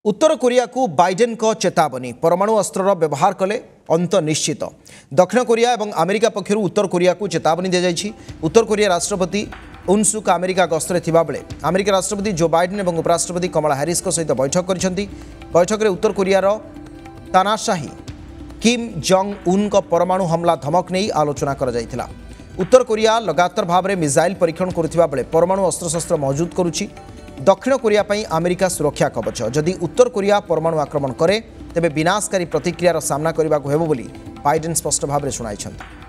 उत्तर Korea को Biden को चेतावनी परमाणु अस्त्र व्यवहार कले अंत निश्चित। दक्षिण कोरिया और अमेरिका पक्षर उत्तर कोरिया को चेतावनी दी जाएगी। उत्तर कोरिया राष्ट्रपति उन सुक अमेरिका गस्तर थिबा बेले अमेरिका राष्ट्रपति जो बाइडेन और उपराष्ट्रपति कमला हैरिस सहित बैठक कर बैठक में उत्तर कोरियार तानाशाही किम जंग उन को परमाणु हमला धमक नहीं आलोचना कर जाइथिला। उत्तर कोरिया लगातार भाव में मिसाइल परीक्षण करुथिबा बेले परमाणु अस्त्रशस्त्र मौजूद करुछि। दक्षिण कोरिया पई अमेरिका सुरक्षा कवच जदि उत्तर कोरिया परमाणु आक्रमण करे तेबे विनाशकारी प्रतिक्रियार सामना करने को हेबो बोली बाइडेन स्पष्ट भाव में शुणाइछन्ति।